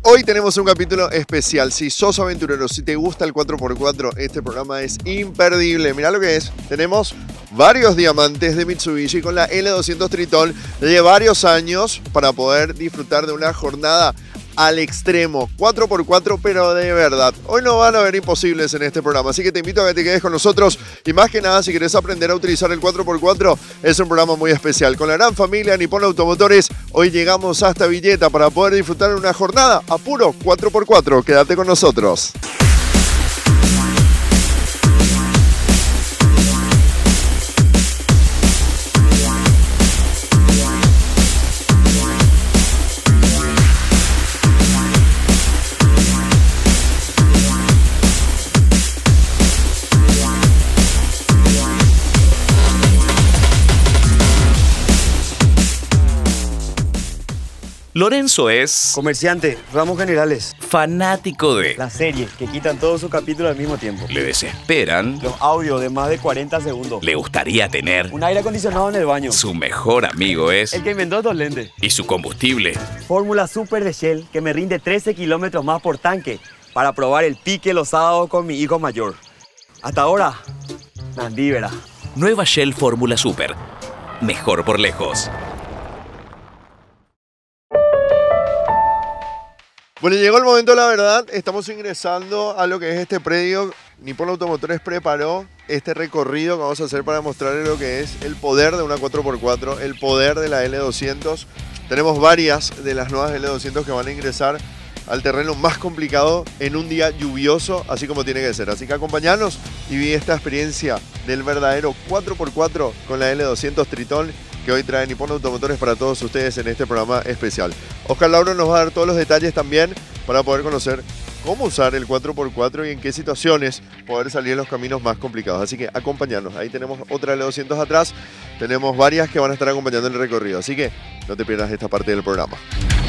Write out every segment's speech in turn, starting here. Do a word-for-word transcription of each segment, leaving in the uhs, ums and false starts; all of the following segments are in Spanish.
Hoy tenemos un capítulo especial. Si sos aventurero, si te gusta el cuatro por cuatro, este programa es imperdible. Mirá lo que es. Tenemos varios diamantes de Mitsubishi con la L doscientos Triton de varios años para poder disfrutar de una jornada al extremo, cuatro por cuatro, pero de verdad. Hoy no van a haber imposibles en este programa, así que te invito a que te quedes con nosotros. Y más que nada, si querés aprender a utilizar el cuatro por cuatro, es un programa muy especial. Con la gran familia Nippon Automotores, hoy llegamos hasta Villeta para poder disfrutar de una jornada a puro cuatro por cuatro. Quédate con nosotros. Lorenzo es comerciante, ramos generales, fanático de las series que quitan todos sus capítulos al mismo tiempo. Le desesperan Los audios de más de cuarenta segundos. Le gustaría tener Un aire acondicionado en el baño. Su mejor amigo es El que inventó estos lentes. Y su combustible Fórmula Super de Shell que me rinde trece kilómetros más por tanque para probar el pique los sábados con mi hijo mayor. Hasta ahora, Nandívera. Nueva Shell Fórmula Super. Mejor por lejos. Bueno, llegó el momento, la verdad. Estamos ingresando a lo que es este predio. Nippon Automotores preparó este recorrido que vamos a hacer para mostrarles lo que es el poder de una cuatro por cuatro, el poder de la L doscientos. Tenemos varias de las nuevas L doscientos que van a ingresar al terreno más complicado en un día lluvioso, así como tiene que ser. Así que acompañanos y vive esta experiencia del verdadero cuatro por cuatro con la L doscientos Triton que hoy trae Nippon Automotores para todos ustedes en este programa especial. Oscar Lauro nos va a dar todos los detalles también para poder conocer cómo usar el cuatro por cuatro y en qué situaciones poder salir en los caminos más complicados. Así que acompáñanos. Ahí tenemos otra L doscientos atrás. Tenemos varias que van a estar acompañando en el recorrido. Así que no te pierdas esta parte del programa.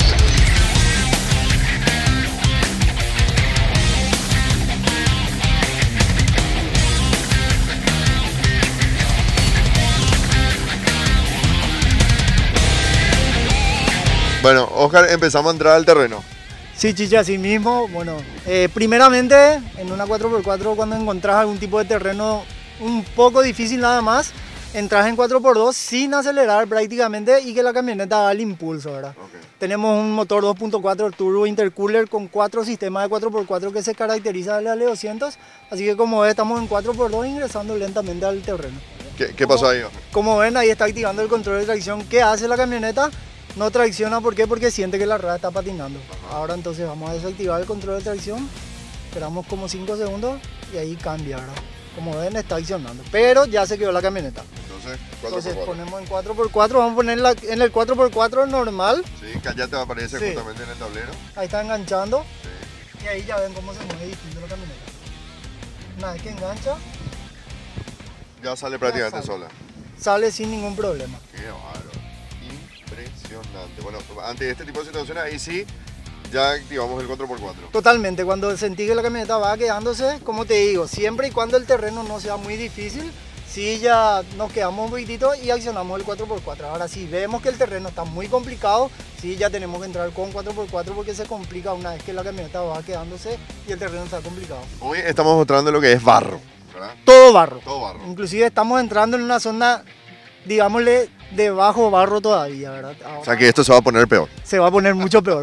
Bueno, Oscar, empezamos a entrar al terreno. Sí, Chicha, así mismo. Bueno, eh, primeramente, en una cuatro por cuatro, cuando encontrás algún tipo de terreno un poco difícil nada más, entras en cuatro por dos sin acelerar prácticamente y que la camioneta haga el impulso, ¿verdad? Okay. Tenemos un motor dos punto cuatro turbo intercooler con cuatro sistemas de cuatro por cuatro que se caracteriza de la L doscientos, así que como ves, estamos en cuatro por dos ingresando lentamente al terreno. ¿Qué, qué pasó ahí? Como ven, ahí está activando el control de tracción. ¿Qué hace la camioneta? No tracciona, ¿por qué? Porque siente que la rueda está patinando. Ahora entonces vamos a desactivar el control de tracción, esperamos como cinco segundos y ahí cambia, ¿verdad? Como ven, está accionando, pero ya se quedó la camioneta. Entonces, entonces ponemos en cuatro por cuatro, vamos a ponerla en el cuatro por cuatro normal. Sí, que ya te aparece sí. Justamente en el tablero. Ahí está enganchando, sí. Y ahí ya ven cómo se mueve distinto la camioneta. Una vez que engancha, ya sale prácticamente ya sale. sola. Sale sin ningún problema. Qué bárbaro. Impresionante. Bueno, ante este tipo de situaciones, ahí sí, ya activamos el cuatro por cuatro. Totalmente, cuando sentí que la camioneta va quedándose, como te digo, siempre y cuando el terreno no sea muy difícil, sí ya nos quedamos un poquitito y accionamos el cuatro por cuatro. Ahora si vemos que el terreno está muy complicado, sí ya tenemos que entrar con cuatro por cuatro porque se complica una vez que la camioneta va quedándose y el terreno está complicado. Hoy estamos mostrando lo que es barro, ¿verdad? Todo barro. Todo barro. Inclusive estamos entrando en una zona, digámosle, de bajo barro todavía, ¿verdad? Ahora o sea que esto se va a poner peor. Se va a poner mucho peor.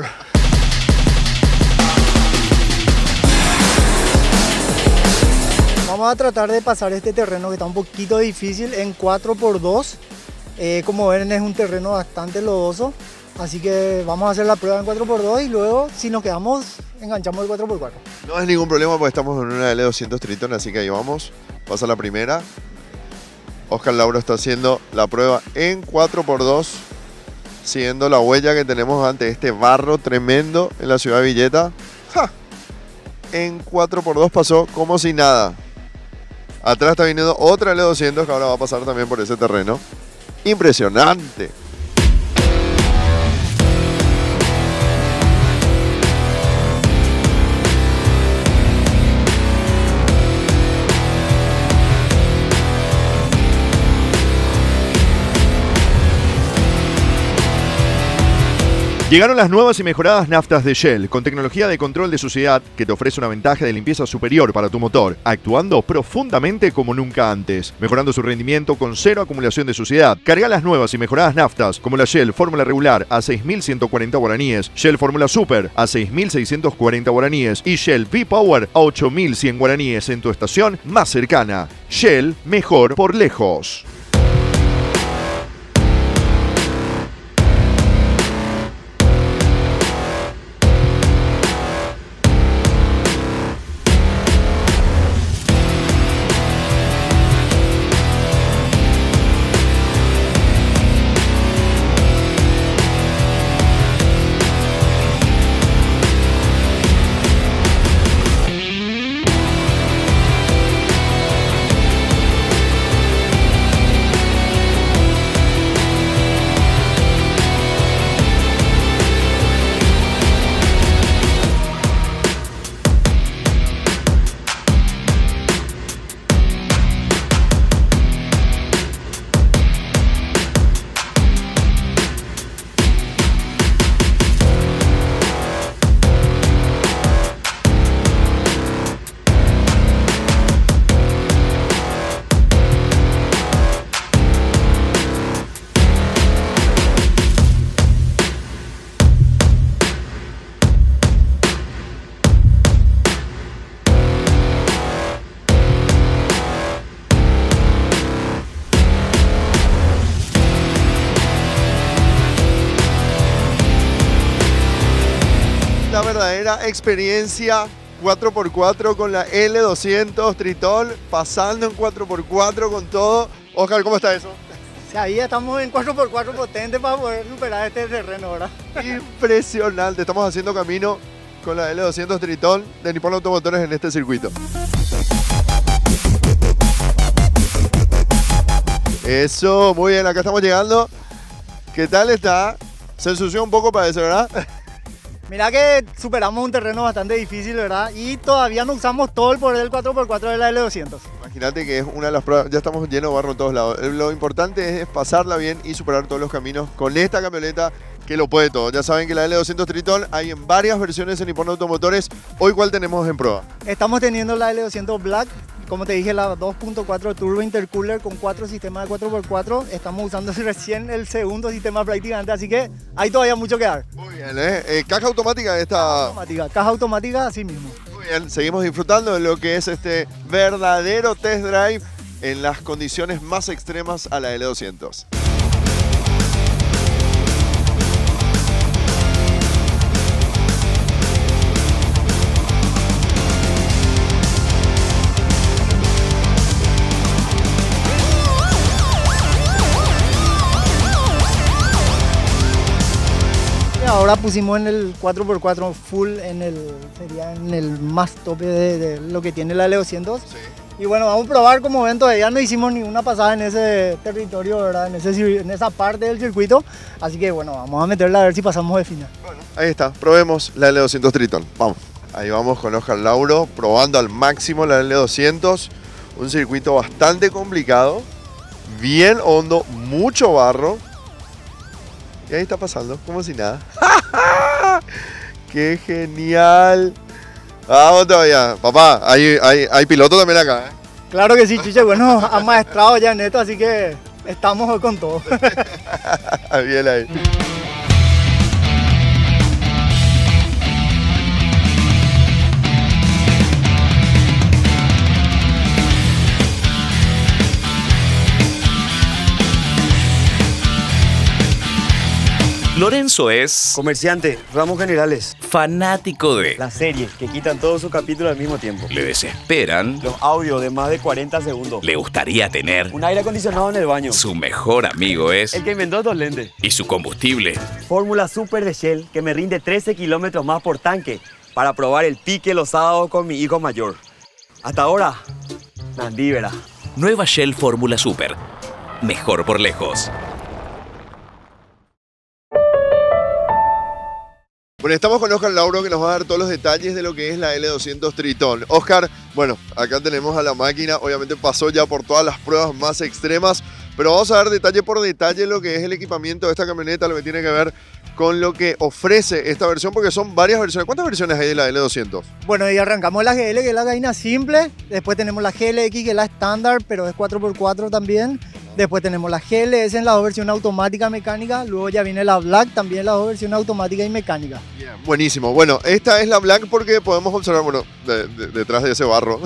Vamos a tratar de pasar este terreno que está un poquito difícil en cuatro por dos. Eh, como ven, es un terreno bastante lodoso, así que vamos a hacer la prueba en cuatro por dos y luego, si nos quedamos, enganchamos el cuatro por cuatro. No es ningún problema porque estamos en una L doscientos Triton, así que ahí vamos. Pasa la primera. Oscar Lauro está haciendo la prueba en cuatro por dos, siguiendo la huella que tenemos ante este barro tremendo en la ciudad de Villeta. ¡Ja! En cuatro por dos pasó como si nada. Atrás está viniendo otra L doscientos que ahora va a pasar también por ese terreno. Impresionante. Llegaron las nuevas y mejoradas naftas de Shell, con tecnología de control de suciedad que te ofrece una ventaja de limpieza superior para tu motor, actuando profundamente como nunca antes, mejorando su rendimiento con cero acumulación de suciedad. Carga las nuevas y mejoradas naftas, como la Shell Fórmula Regular a seis mil ciento cuarenta guaraníes, Shell Fórmula Super a seis mil seiscientos cuarenta guaraníes y Shell V-Power a ocho mil cien guaraníes en tu estación más cercana. Shell, mejor por lejos. La verdadera experiencia cuatro por cuatro con la L doscientos Tritón, pasando en cuatro por cuatro con todo. Oscar, ¿cómo está eso? Sí, ahí estamos en cuatro por cuatro potente para poder superar este terreno, ¿verdad? Impresionante, estamos haciendo camino con la L doscientos Tritón de Nippon Automotores en este circuito. Eso, muy bien, acá estamos llegando. ¿Qué tal está? Se ensució un poco, parece, ¿verdad? Mira que superamos un terreno bastante difícil, ¿verdad? Y todavía no usamos todo el poder del cuatro por cuatro de la L doscientos. Imagínate que es una de las pruebas, ya estamos llenos de barro en todos lados. Lo importante es pasarla bien y superar todos los caminos con esta camioneta que lo puede todo. Ya saben que la L doscientos Tritón hay en varias versiones en Nippon Automotores. Hoy, ¿cuál tenemos en prueba? Estamos teniendo la L doscientos Black, como te dije, la dos punto cuatro Turbo Intercooler con cuatro sistemas de cuatro por cuatro. Estamos usando recién el segundo sistema prácticamente, así que hay todavía mucho que dar. Muy bien, ¿eh? eh caja automática esta... Caja automática, caja automática así mismo. Muy bien, seguimos disfrutando de lo que es este verdadero test drive en las condiciones más extremas a la L doscientos. Ahora pusimos en el cuatro por cuatro full, en el, sería en el más tope de, de lo que tiene la L doscientos. Sí. Y bueno, vamos a probar. Como ven, todavía no hicimos ni una pasada en ese territorio, ¿verdad? En, ese, en esa parte del circuito. Así que bueno, vamos a meterla a ver si pasamos de final. Bueno, ahí está, probemos la L doscientos Tritón. Vamos. Ahí vamos con Oscar Lauro, probando al máximo la L doscientos. Un circuito bastante complicado, bien hondo, mucho barro. Y ahí está pasando, como si nada. ¡Qué genial! Vamos todavía. Papá, hay, hay, hay piloto también acá, ¿eh? Claro que sí, Chiche. Bueno, ha maestrado ya en esto, así que estamos con todo. Bien ahí. Lorenzo es Comerciante, ramos generales. fanático de... Las series que quitan todos sus capítulos al mismo tiempo. Le desesperan. Los audios de más de cuarenta segundos. Le gustaría tener. Un aire acondicionado en el baño. Su mejor amigo es... El que inventó estos lentes. Y su combustible. Fórmula Super de Shell que me rinde trece kilómetros más por tanque para probar el pique los sábados con mi hijo mayor. Hasta ahora, Nandívera. Nueva Shell Fórmula Super. Mejor por lejos. Bueno, estamos con Oscar Lauro, que nos va a dar todos los detalles de lo que es la L doscientos Tritón. Oscar, bueno, acá tenemos a la máquina, obviamente pasó ya por todas las pruebas más extremas, Pero vamos a ver detalle por detalle lo que es el equipamiento de esta camioneta, lo que tiene que ver con lo que ofrece esta versión, porque son varias versiones. ¿Cuántas versiones hay de la L doscientos? Bueno, y arrancamos la G L, que es la cabina simple. Después tenemos la G L X, que es la estándar, pero es cuatro por cuatro también. Después tenemos la G L S en la dos versión automática mecánica. Luego ya viene la Black, también la dos versión automática y mecánica. Bien, buenísimo. Bueno, esta es la Black porque podemos observar, bueno, de, de, detrás de ese barro,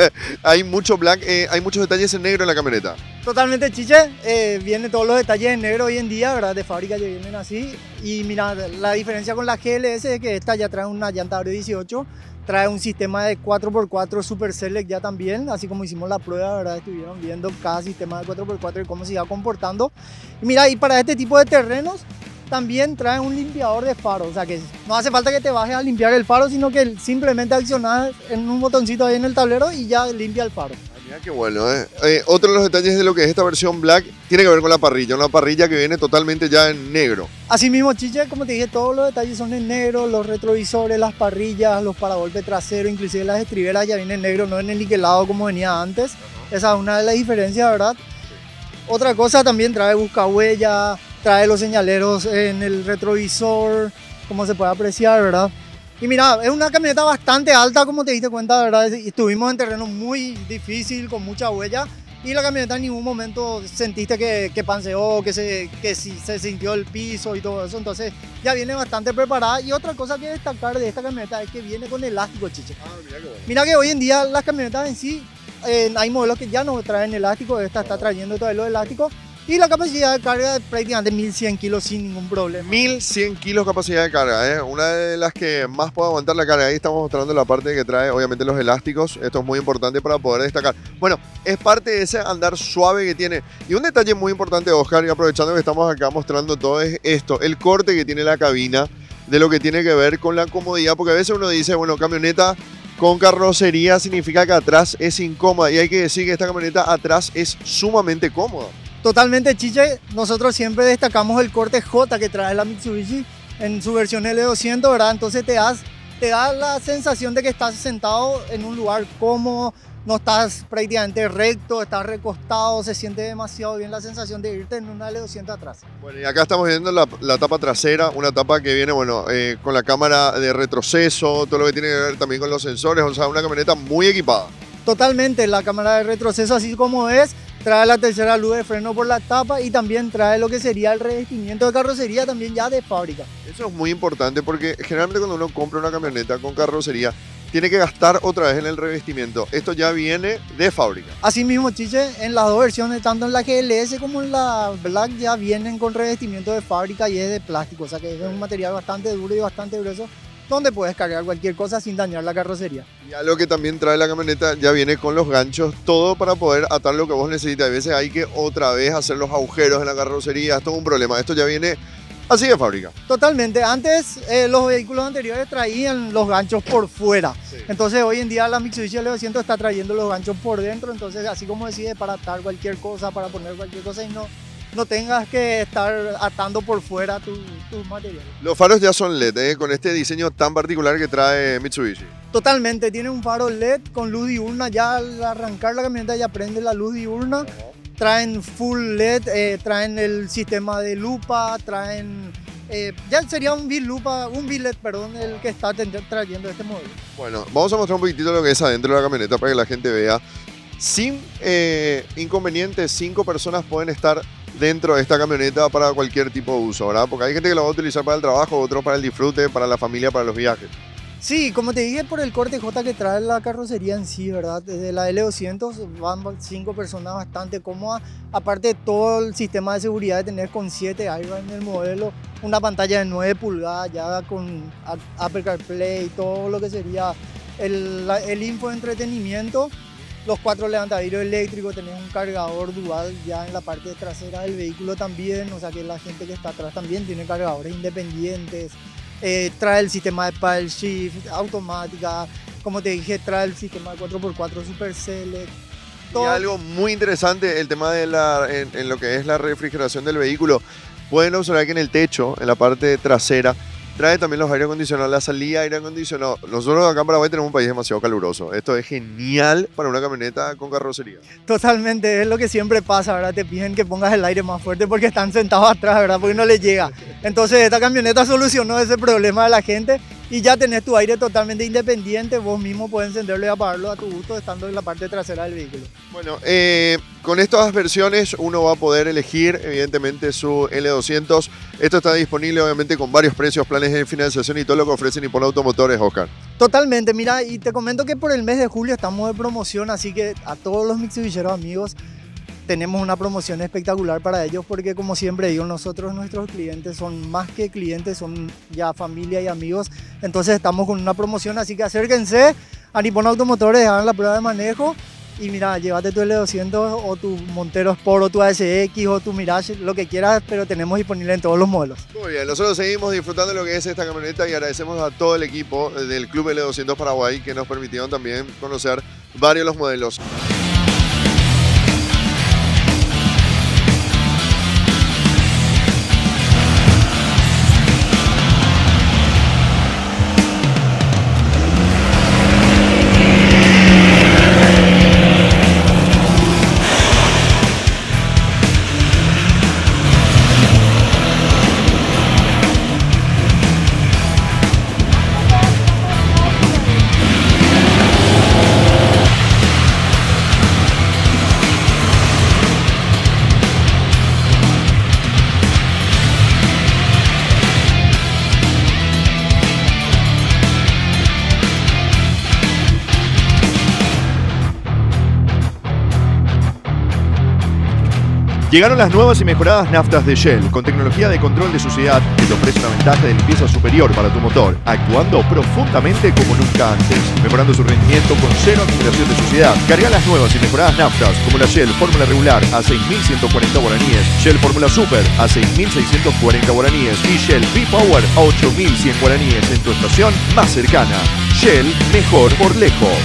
hay mucho Black, eh, hay muchos detalles en negro en la camioneta. Totalmente, chiche. Eh, vienen todos los detalles en negro hoy en día, ¿verdad? De fábrica ya vienen así. Y mira, la diferencia con la G L S es que esta ya trae una llanta Aro dieciocho. Trae un sistema de cuatro por cuatro Super Select ya también, así como hicimos la prueba, ¿verdad? Estuvieron viendo cada sistema de cuatro por cuatro y cómo se iba comportando. Y mira, y para este tipo de terrenos también trae un limpiador de faro, o sea que no hace falta que te bajes a limpiar el faro, sino que simplemente accionas en un botoncito ahí en el tablero y ya limpia el faro. Mira qué bueno, ¿eh? Eh, otro de los detalles de lo que es esta versión Black tiene que ver con la parrilla, una parrilla que viene totalmente ya en negro. Así mismo, chiche, como te dije, todos los detalles son en negro, los retrovisores, las parrillas, los paragolpes traseros, inclusive las estriberas ya vienen en negro, no en el niquelado como venía antes. Uh-huh. Esa es una de las diferencias, ¿verdad? Sí. Otra cosa también trae buscahuella, trae los señaleros en el retrovisor, como se puede apreciar, ¿verdad? Y mira, es una camioneta bastante alta, como te diste cuenta, ¿verdad? Estuvimos en terreno muy difícil, con mucha huella, y la camioneta en ningún momento sentiste que, que panseó, que, se, que si, se sintió el piso y todo eso, entonces ya viene bastante preparada. Y otra cosa que destacar de esta camioneta es que viene con elástico, chiche. Ah, mira, qué bueno. Mira que hoy en día las camionetas en sí, eh, hay modelos que ya no traen elástico, esta está trayendo todavía los elásticos. Y la capacidad de carga es prácticamente mil cien kilos sin ningún problema. mil cien kilos capacidad de carga, ¿eh? Una de las que más puede aguantar la carga. Ahí estamos mostrando la parte que trae, obviamente, los elásticos. Esto es muy importante para poder destacar. Bueno, es parte de ese andar suave que tiene. Y un detalle muy importante, Oscar, y aprovechando que estamos acá mostrando todo, es esto, el corte que tiene la cabina, de lo que tiene que ver con la comodidad. Porque a veces uno dice, bueno, camioneta con carrocería significa que atrás es incómoda. Y hay que decir que esta camioneta atrás es sumamente cómoda. Totalmente, chiche. Nosotros siempre destacamos el corte J que trae la Mitsubishi en su versión L doscientos, ¿verdad? Entonces te, das, te da la sensación de que estás sentado en un lugar cómodo, no estás prácticamente recto, estás recostado, se siente demasiado bien la sensación de irte en una L doscientos atrás. Bueno, y acá estamos viendo la, la tapa trasera, una tapa que viene, bueno, eh, con la cámara de retroceso, todo lo que tiene que ver también con los sensores, o sea, una camioneta muy equipada. Totalmente, la cámara de retroceso así como es, trae la tercera luz de freno por la tapa y también trae lo que sería el revestimiento de carrocería también ya de fábrica. Eso es muy importante porque generalmente cuando uno compra una camioneta con carrocería tiene que gastar otra vez en el revestimiento. Esto ya viene de fábrica. Así mismo, chiche, en las dos versiones, tanto en la G L S como en la Black ya vienen con revestimiento de fábrica y es de plástico, o sea que es un material bastante duro y bastante grueso, donde puedes cargar cualquier cosa sin dañar la carrocería. Y algo que también trae la camioneta, ya viene con los ganchos, todo para poder atar lo que vos necesitas. A veces hay que otra vez hacer los agujeros en la carrocería, esto es un problema. Esto ya viene así de fábrica. Totalmente, antes eh, los vehículos anteriores traían los ganchos por fuera. Sí. Entonces hoy en día la Mitsubishi L doscientos está trayendo los ganchos por dentro, entonces así como decide para atar cualquier cosa, para poner cualquier cosa y no... no tengas que estar atando por fuera tus tu materiales. Los faros ya son L E D, ¿eh? Con este diseño tan particular que trae Mitsubishi. Totalmente, tiene un faro L E D con luz diurna, ya al arrancar la camioneta ya prende la luz diurna. Uh-huh. Traen full L E D, eh, traen el sistema de lupa, traen... Eh, ya sería un bilupa, un bilet, perdón, el que está trayendo este modelo. Bueno, vamos a mostrar un poquitito lo que es adentro de la camioneta para que la gente vea. Sin eh, inconvenientes, cinco personas pueden estar dentro de esta camioneta para cualquier tipo de uso, ¿verdad? Porque hay gente que la va a utilizar para el trabajo, otros para el disfrute, para la familia, para los viajes. Sí, como te dije, por el corte J que trae la carrocería en sí, ¿verdad? Desde la L doscientos van cinco personas bastante cómodas. Aparte de todo el sistema de seguridad de tener con siete airbags en el modelo, una pantalla de nueve pulgadas ya con Apple CarPlay y todo lo que sería el, el info de entretenimiento. Los cuatro levantavidrios eléctricos, tenés un cargador dual ya en la parte trasera del vehículo también, o sea que la gente que está atrás también tiene cargadores independientes. Eh, trae el sistema de paddle shift, automática, como te dije, trae el sistema de cuatro por cuatro Super Select. Todo. Y algo muy interesante, el tema de la, en, en lo que es la refrigeración del vehículo. Pueden observar que en el techo, en la parte trasera, trae también los aire acondicionados, la salida de aire acondicionado. Nosotros acá en Paraguay tenemos un país demasiado caluroso. Esto es genial para una camioneta con carrocería. Totalmente, es lo que siempre pasa, ¿verdad? Te piden que pongas el aire más fuerte porque están sentados atrás, ¿verdad? Porque no les llega. Entonces esta camioneta solucionó ese problema de la gente y ya tenés tu aire totalmente independiente. Vos mismo puedes encenderlo y apagarlo a tu gusto estando en la parte trasera del vehículo. Bueno, eh, con estas versiones uno va a poder elegir evidentemente su L doscientos. Esto está disponible obviamente con varios precios, planes de financiación y todo lo que ofrecen Nippon Automotores, Oscar. Totalmente, mira, y te comento que por el mes de julio estamos de promoción, así que a todos los Mitsubisheros amigos tenemos una promoción espectacular para ellos porque, como siempre digo, nosotros, nuestros clientes son más que clientes, son ya familia y amigos. Entonces estamos con una promoción, así que acérquense a Nippon Automotores, hagan la prueba de manejo y mira, llévate tu L doscientos o tu Montero Sport o tu A S X o tu Mirage, lo que quieras, pero tenemos disponible en todos los modelos. Muy bien, nosotros seguimos disfrutando de lo que es esta camioneta y agradecemos a todo el equipo del Club L doscientos Paraguay que nos permitieron también conocer varios de los modelos. Llegaron las nuevas y mejoradas naftas de Shell, con tecnología de control de suciedad que te ofrece una ventaja de limpieza superior para tu motor, actuando profundamente como nunca antes, mejorando su rendimiento con cero acumulación de suciedad. Carga las nuevas y mejoradas naftas, como la Shell Fórmula Regular a seis mil ciento cuarenta guaraníes, Shell Fórmula Super a seis mil seiscientos cuarenta guaraníes y Shell V-Power a ocho mil cien guaraníes en tu estación más cercana. Shell, mejor por lejos.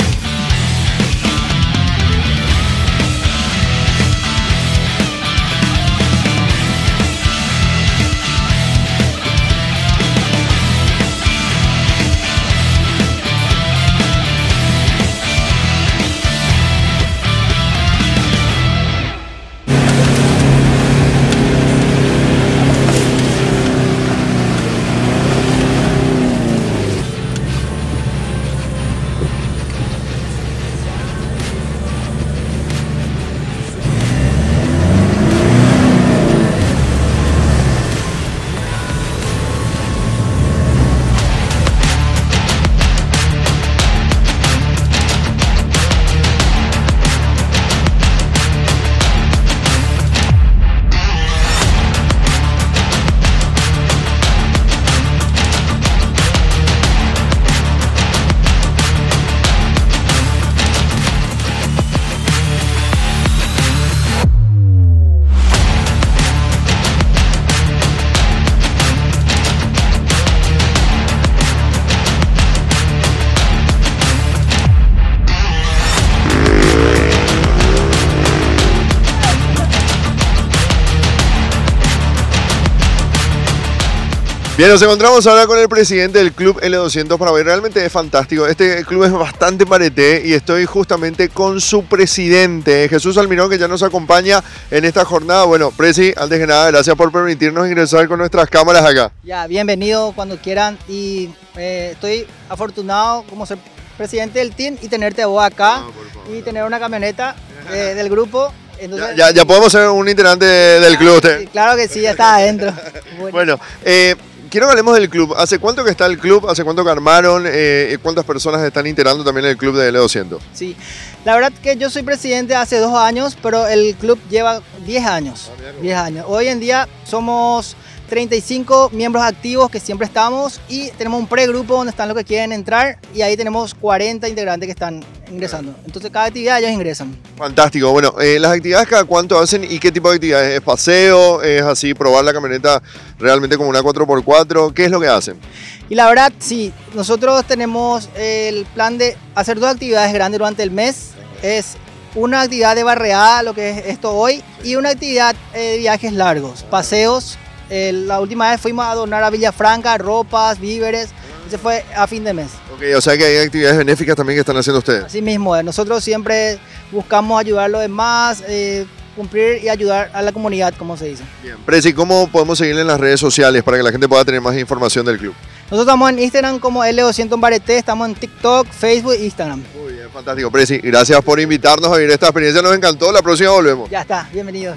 Bien, nos encontramos ahora con el presidente del Club L doscientos Paraguay. Realmente es fantástico. Este club es bastante pareté y estoy justamente con su presidente, Jesús Almirón, que ya nos acompaña en esta jornada. Bueno, Presi, antes que nada, gracias por permitirnos ingresar con nuestras cámaras acá. Ya, bienvenido cuando quieran y eh, estoy afortunado como ser presidente del team y tenerte vos acá no, y tener una camioneta eh, del grupo. Entonces, ya, ya, ya podemos ser un integrante del club usted. Sí, claro que sí, ya está adentro. Bueno, bueno eh, quiero que hablemos del club. ¿Hace cuánto que está el club? ¿Hace cuánto que armaron? Eh, ¿Cuántas personas están integrando también el club de L doscientos? Sí, la verdad que yo soy presidente hace dos años, pero el club lleva diez años. diez años. Hoy en día somos treinta y cinco miembros activos que siempre estamos y tenemos un pregrupo donde están los que quieren entrar y ahí tenemos cuarenta integrantes que están ingresando. Entonces cada actividad ellos ingresan. Fantástico. Bueno, eh, ¿las actividades cada cuánto hacen y qué tipo de actividades? ¿Es paseo? ¿Es así probar la camioneta realmente como una cuatro por cuatro? ¿Qué es lo que hacen? Y la verdad, sí, nosotros tenemos el plan de hacer dos actividades grandes durante el mes. Es una actividad de barreada, lo que es esto hoy, y una actividad de viajes largos, paseos. eh, la última vez fuimos a donar a Villafranca ropas, víveres. Ese fue a fin de mes. Ok, o sea que hay actividades benéficas también que están haciendo ustedes. Así mismo, eh, nosotros siempre buscamos ayudar a los demás, eh, cumplir y ayudar a la comunidad, como se dice. Bien. Presi, ¿cómo podemos seguirle en las redes sociales para que la gente pueda tener más información del club? Nosotros estamos en Instagram como L doscientos Bareté, estamos en TikTok, Facebook e Instagram. Muy bien, fantástico. Presi, gracias por invitarnos a vivir esta experiencia, nos encantó. La próxima volvemos. Ya está, bienvenido.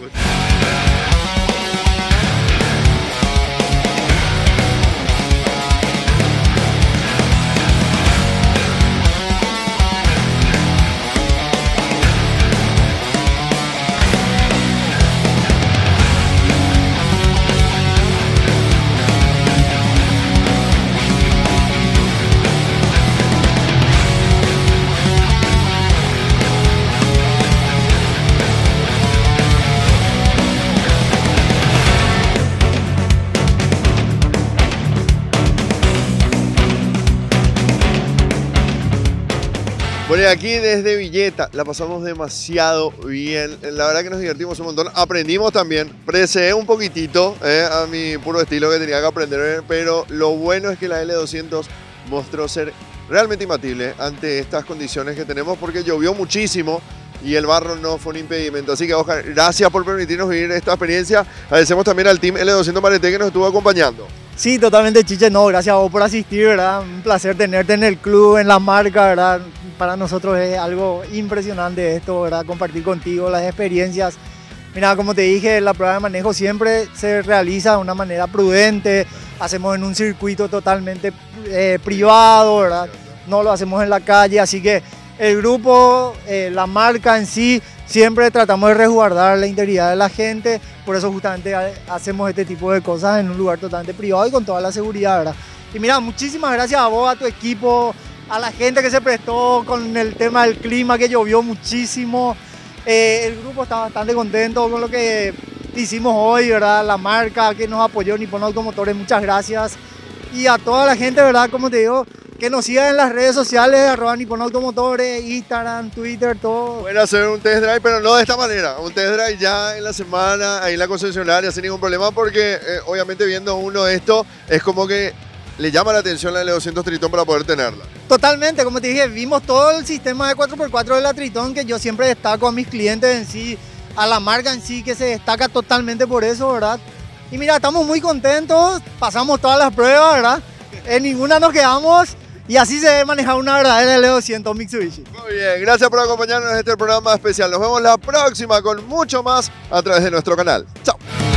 Bueno, y aquí desde Villeta la pasamos demasiado bien. La verdad que nos divertimos un montón. Aprendimos también. Preseé un poquitito eh, a mi puro estilo que tenía que aprender. Pero lo bueno es que la L doscientos mostró ser realmente imbatible ante estas condiciones que tenemos porque llovió muchísimo y el barro no fue un impedimento. Así que, Oscar, gracias por permitirnos vivir esta experiencia. Agradecemos también al Team L doscientos Bareté que nos estuvo acompañando. Sí, totalmente, Chiche. No, gracias a vos por asistir, ¿verdad? Un placer tenerte en el club, en la marca, ¿verdad? Para nosotros es algo impresionante esto, ¿verdad? Compartir contigo las experiencias. Mira, como te dije, la prueba de manejo siempre se realiza de una manera prudente. Hacemos en un circuito totalmente eh, privado, ¿verdad? No lo hacemos en la calle, así que el grupo, eh, la marca en sí, siempre tratamos de resguardar la integridad de la gente. Por eso justamente hacemos este tipo de cosas en un lugar totalmente privado y con toda la seguridad, ¿verdad? Y mira, muchísimas gracias a vos, a tu equipo, a la gente que se prestó con el tema del clima, que llovió muchísimo. Eh, el grupo está bastante contento con lo que hicimos hoy, ¿verdad? La marca que nos apoyó, Nippon Automotores, muchas gracias. Y a toda la gente, ¿verdad? Como te digo, que nos sigan en las redes sociales, arroba Nippon Automotores, Instagram, Twitter, todo. Pueden hacer un test drive, pero no de esta manera. Un test drive ya en la semana, ahí en la concesionaria, sin ningún problema, porque eh, obviamente viendo uno esto, es como que le llama la atención la L doscientos Tritón para poder tenerla. Totalmente, como te dije, vimos todo el sistema de cuatro por cuatro de la Tritón, que yo siempre destaco a mis clientes en sí, a la marca en sí, que se destaca totalmente por eso, ¿verdad? Y mira, estamos muy contentos, pasamos todas las pruebas, ¿verdad? En ninguna nos quedamos. Y así se debe manejar una verdadera L doscientos Mitsubishi. Muy bien, gracias por acompañarnos en este programa especial. Nos vemos la próxima con mucho más a través de nuestro canal. Chao.